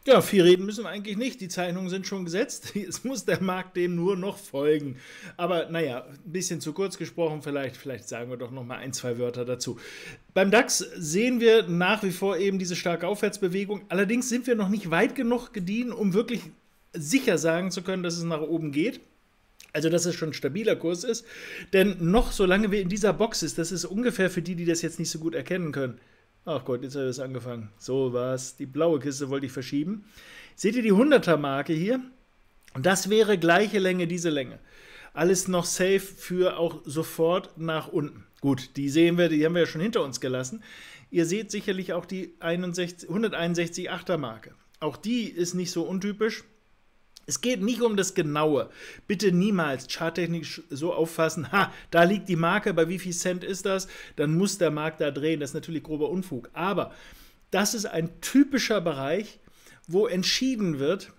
Ja, viel reden müssen wir eigentlich nicht. Die Zeichnungen sind schon gesetzt. Jetzt muss der Markt dem nur noch folgen. Aber naja, ein bisschen zu kurz gesprochen, vielleicht sagen wir doch noch mal ein, zwei Wörter dazu. Beim DAX sehen wir nach wie vor eben diese starke Aufwärtsbewegung. Allerdings sind wir noch nicht weit genug gediehen, um wirklich sicher sagen zu können, dass es nach oben geht. Also, dass es schon ein stabiler Kurs ist. Denn noch, solange wir in dieser Box ist, das ist ungefähr für die, die das jetzt nicht so gut erkennen können. Ach Gott, jetzt hat es angefangen. So war's. Die blaue Kiste wollte ich verschieben. Seht ihr die 100er-Marke hier? Und das wäre gleiche Länge, diese Länge. Alles noch safe für auch sofort nach unten. Gut, die sehen wir, die haben wir ja schon hinter uns gelassen. Ihr seht sicherlich auch die 161,8er-Marke. Auch die ist nicht so untypisch. Es geht nicht um das Genaue. Bitte niemals charttechnisch so auffassen, ha, da liegt die Marke, bei wie viel Cent ist das? Dann muss der Markt da drehen. Das ist natürlich grober Unfug. Aber das ist ein typischer Bereich, wo entschieden wird,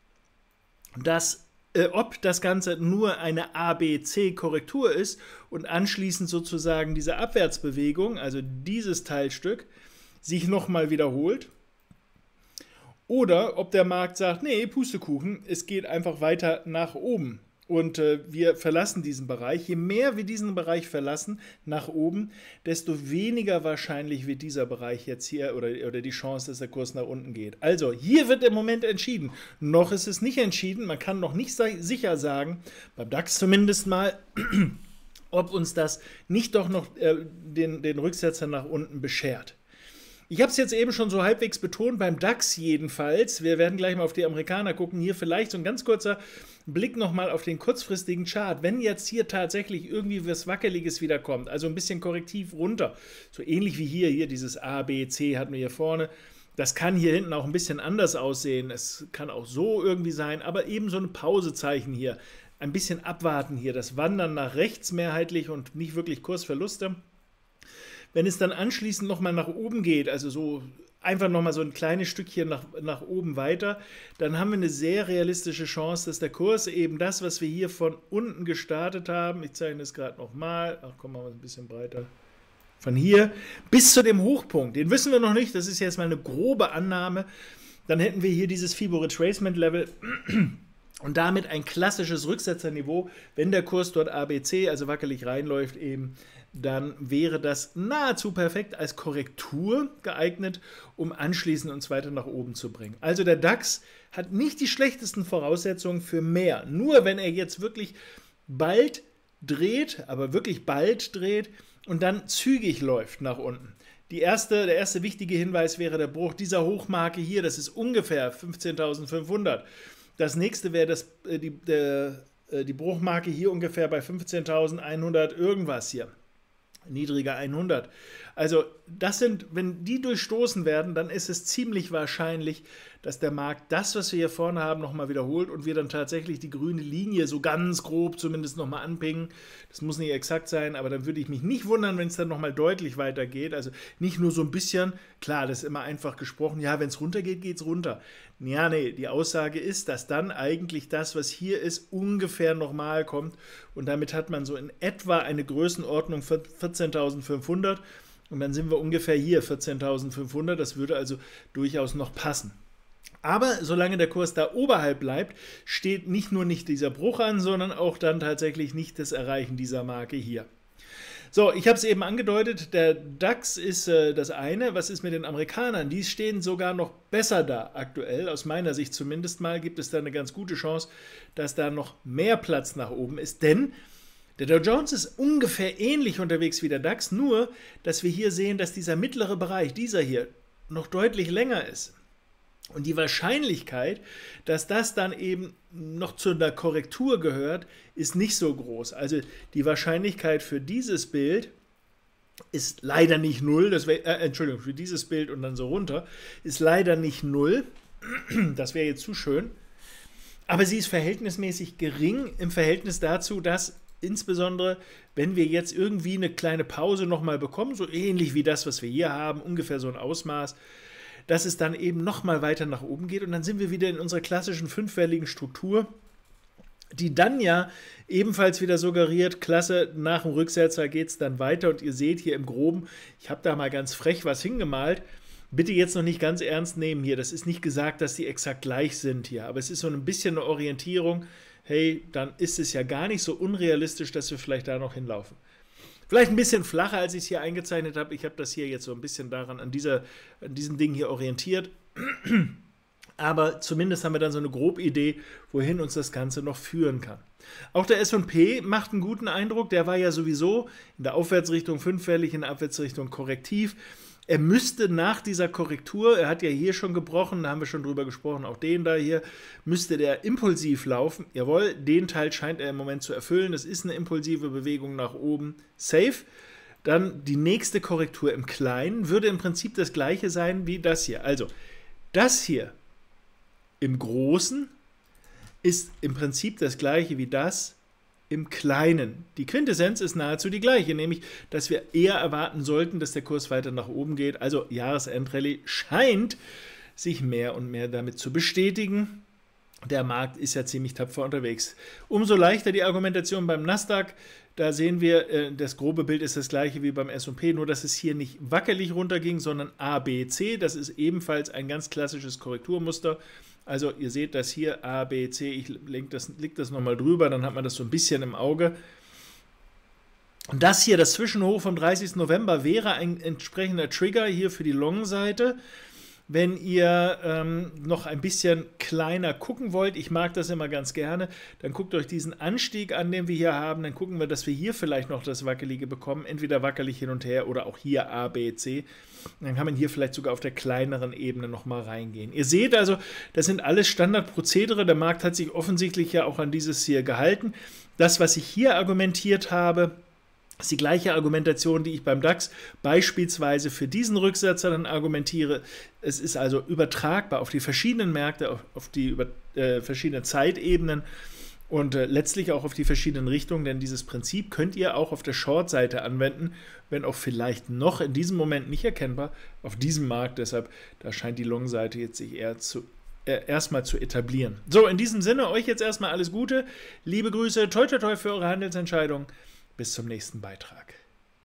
dass, ob das Ganze nur eine ABC-Korrektur ist und anschließend sozusagen diese Abwärtsbewegung, also dieses Teilstück, sich nochmal wiederholt. Oder ob der Markt sagt, nee, Pustekuchen, es geht einfach weiter nach oben. Und wir verlassen diesen Bereich. Je mehr wir diesen Bereich verlassen, nach oben, desto weniger wahrscheinlich wird dieser Bereich jetzt hier oder die Chance, dass der Kurs nach unten geht. Also, hier wird im Moment entschieden. Noch ist es nicht entschieden. Man kann noch nicht sicher sagen, beim DAX zumindest mal, ob uns das nicht doch noch den Rücksetzer nach unten beschert. Ich habe es jetzt eben schon so halbwegs betont, beim DAX jedenfalls. Wir werden gleich mal auf die Amerikaner gucken. Hier vielleicht so ein ganz kurzer Blick nochmal auf den kurzfristigen Chart. Wenn jetzt hier tatsächlich irgendwie was Wackeliges wieder kommt, also ein bisschen korrektiv runter, so ähnlich wie hier dieses A, B, C hatten wir hier vorne. Das kann hier hinten auch ein bisschen anders aussehen. Es kann auch so irgendwie sein, aber eben so ein Pausezeichen hier. Ein bisschen abwarten hier, das Wandern nach rechts mehrheitlich und nicht wirklich Kursverluste. Wenn es dann anschließend nochmal nach oben geht, also so einfach nochmal so ein kleines Stückchen nach oben weiter, dann haben wir eine sehr realistische Chance, dass der Kurs eben das, was wir hier von unten gestartet haben, ich zeige das gerade nochmal, ach komm, machen wir es ein bisschen breiter, von hier bis zu dem Hochpunkt, den wissen wir noch nicht, das ist jetzt mal eine grobe Annahme, dann hätten wir hier dieses FIBO Retracement Level und damit ein klassisches Rücksetzerniveau, wenn der Kurs dort ABC, also wackelig reinläuft eben, dann wäre das nahezu perfekt als Korrektur geeignet, um anschließend uns weiter nach oben zu bringen. Also der DAX hat nicht die schlechtesten Voraussetzungen für mehr. Nur wenn er jetzt wirklich bald dreht, aber wirklich bald dreht und dann zügig läuft nach unten. Der erste wichtige Hinweis wäre der Bruch dieser Hochmarke hier, das ist ungefähr 15.500. Das nächste wäre die Bruchmarke hier ungefähr bei 15.100 irgendwas hier. Niedriger 100. Also das sind, wenn die durchstoßen werden, dann ist es ziemlich wahrscheinlich, dass der Markt das, was wir hier vorne haben, nochmal wiederholt und wir dann tatsächlich die grüne Linie so ganz grob zumindest nochmal anpingen. Das muss nicht exakt sein, aber dann würde ich mich nicht wundern, wenn es dann nochmal deutlich weitergeht. Also nicht nur so ein bisschen, klar, das ist immer einfach gesprochen, ja, wenn es runtergeht, geht es runter. Ja, nee, die Aussage ist, dass dann eigentlich das, was hier ist, ungefähr nochmal kommt und damit hat man so in etwa eine Größenordnung von 14.500 und dann sind wir ungefähr hier 14.500, das würde also durchaus noch passen. Aber solange der Kurs da oberhalb bleibt, steht nicht nur nicht dieser Bruch an, sondern auch dann tatsächlich nicht das Erreichen dieser Marke hier. So, ich habe es eben angedeutet, der DAX ist das eine. Was ist mit den Amerikanern? Die stehen sogar noch besser da aktuell. Aus meiner Sicht zumindest mal gibt es da eine ganz gute Chance, dass da noch mehr Platz nach oben ist. Denn der Dow Jones ist ungefähr ähnlich unterwegs wie der DAX, nur dass wir hier sehen, dass dieser mittlere Bereich, dieser hier, noch deutlich länger ist. Und die Wahrscheinlichkeit, dass das dann eben noch zu einer Korrektur gehört, ist nicht so groß. Also die Wahrscheinlichkeit für dieses Bild ist leider nicht null. Entschuldigung, für dieses Bild und dann so runter ist leider nicht null. Das wäre jetzt zu schön. Aber sie ist verhältnismäßig gering im Verhältnis dazu, dass insbesondere, wenn wir jetzt irgendwie eine kleine Pause nochmal bekommen, so ähnlich wie das, was wir hier haben, ungefähr so ein Ausmaß, dass es dann eben nochmal weiter nach oben geht und dann sind wir wieder in unserer klassischen fünfwelligen Struktur, die dann ja ebenfalls wieder suggeriert, klasse, nach dem Rücksetzer geht es dann weiter und ihr seht hier im Groben, ich habe da mal ganz frech was hingemalt, bitte jetzt noch nicht ganz ernst nehmen hier. Das ist nicht gesagt, dass die exakt gleich sind hier, aber es ist so ein bisschen eine Orientierung. Hey, dann ist es ja gar nicht so unrealistisch, dass wir vielleicht da noch hinlaufen. Vielleicht ein bisschen flacher, als ich es hier eingezeichnet habe. Ich habe das hier jetzt so ein bisschen daran, an diesem Ding hier orientiert. Aber zumindest haben wir dann so eine grobe Idee, wohin uns das Ganze noch führen kann. Auch der S&P macht einen guten Eindruck. Der war ja sowieso in der Aufwärtsrichtung fünffällig, in der Abwärtsrichtung korrektiv. Er müsste nach dieser Korrektur, er hat ja hier schon gebrochen, da haben wir schon drüber gesprochen, auch den da hier, müsste der impulsiv laufen. Jawohl, den Teil scheint er im Moment zu erfüllen. Das ist eine impulsive Bewegung nach oben. Safe. Dann die nächste Korrektur im Kleinen würde im Prinzip das gleiche sein wie das hier. Also, das hier im Großen ist im Prinzip das gleiche wie das im Kleinen. Die Quintessenz ist nahezu die gleiche, nämlich, dass wir eher erwarten sollten, dass der Kurs weiter nach oben geht. Also Jahresendrallye scheint sich mehr und mehr damit zu bestätigen. Der Markt ist ja ziemlich tapfer unterwegs. Umso leichter die Argumentation beim Nasdaq. Da sehen wir, das grobe Bild ist das gleiche wie beim S&P, nur dass es hier nicht wackelig runterging, sondern A, B, C. Das ist ebenfalls ein ganz klassisches Korrekturmuster. Also ihr seht das hier, A, B, C, ich leg das nochmal drüber, dann hat man das so ein bisschen im Auge. Und das hier, das Zwischenhoch vom 30. November, wäre ein entsprechender Trigger hier für die Long-Seite. Wenn ihr noch ein bisschen kleiner gucken wollt, ich mag das immer ganz gerne, dann guckt euch diesen Anstieg an, den wir hier haben, dann gucken wir, dass wir hier vielleicht noch das Wackelige bekommen, entweder wackelig hin und her oder auch hier A, B, C. Dann kann man hier vielleicht sogar auf der kleineren Ebene nochmal reingehen. Ihr seht also, das sind alles Standardprozedere, der Markt hat sich offensichtlich ja auch an dieses hier gehalten. Das, was ich hier argumentiert habe, ist die gleiche Argumentation, die ich beim DAX beispielsweise für diesen Rücksetzer dann argumentiere. Es ist also übertragbar auf die verschiedenen Märkte, auf die verschiedenen Zeitebenen und letztlich auch auf die verschiedenen Richtungen, denn dieses Prinzip könnt ihr auch auf der Short-Seite anwenden, wenn auch vielleicht noch in diesem Moment nicht erkennbar auf diesem Markt. Deshalb, da scheint die Long-Seite jetzt sich eher erstmal zu etablieren. So, in diesem Sinne, euch jetzt erstmal alles Gute. Liebe Grüße, toi toi toi für eure Handelsentscheidung. Bis zum nächsten Beitrag.